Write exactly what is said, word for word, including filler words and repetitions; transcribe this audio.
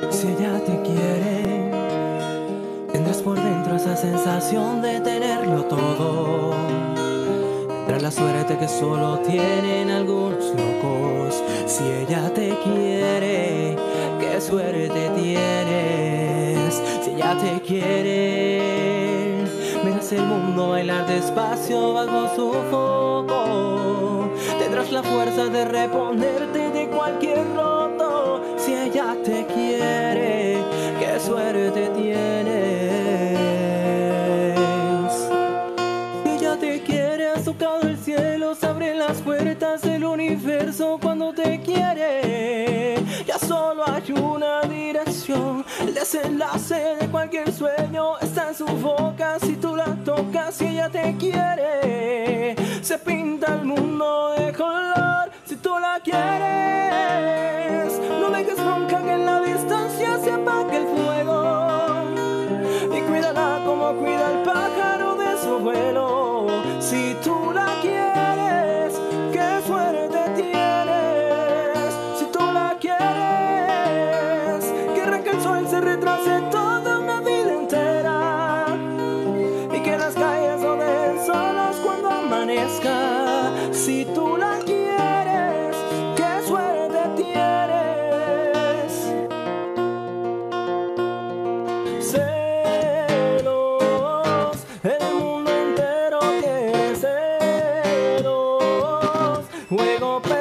Si ella te quiere, tendrás por dentro esa sensación de tenerlo todo. Tendrás la suerte que solo tienen algunos locos. Si ella te quiere, qué suerte tienes. Si ella te quiere, verás el mundo bailar despacio bajo su foco. Tendrás la fuerza de reponerte de cualquier roto. Si ella te quiere, qué suerte tienes. Si ella te quiere, has tocado el cielo, se abren las puertas del universo cuando te quiere. Ya solo hay una dirección, el desenlace de cualquier sueño está en su boca. Si tú la tocas, si ella te quiere, se pinta el mundo de color. Si tú la quieres, no dejes nunca que en la distancia se apague el fuego, y cuídala como cuida el pájaro de su vuelo. Si tú la quieres, qué suerte tienes. Si tú la quieres, querrá que el sol se retrase toda una vida entera, y que las calles no dejen solos cuando amanezca. Si tú la quieres, qué suerte tienes. Celos, el mundo entero tiene celos. Juego